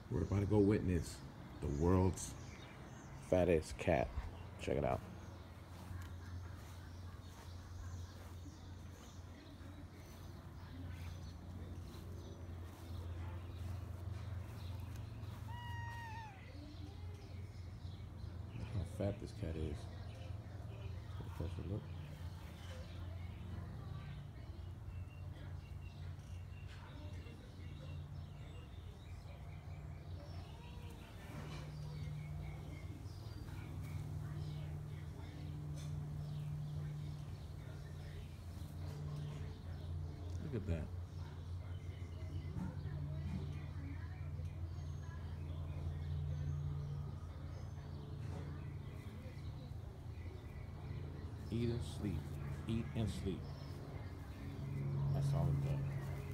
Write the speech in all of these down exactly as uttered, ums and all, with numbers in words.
We're about to go witness the world's fattest cat. Check it out. Look how fat this cat is. Take a closer look. Look at that. Eat and sleep. Eat and sleep. That's all it does.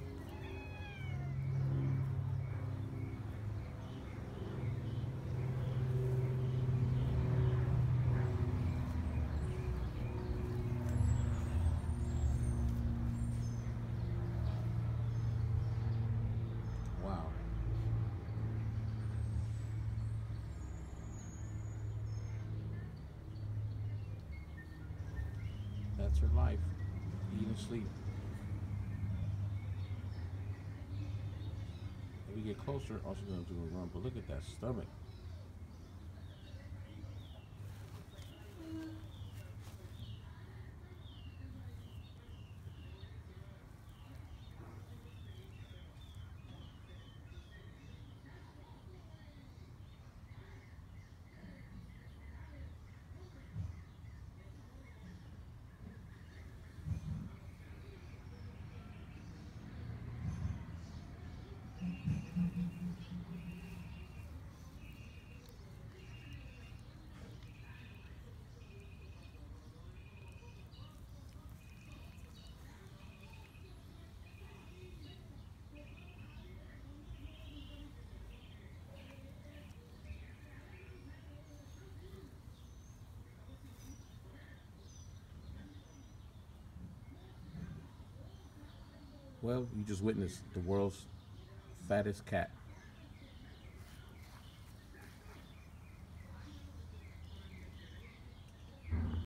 Wow. That's her life. Eat and sleep. If we get closer, all she's gonna do is run. But look at that stomach. Well, you just witnessed the world's fattest cat.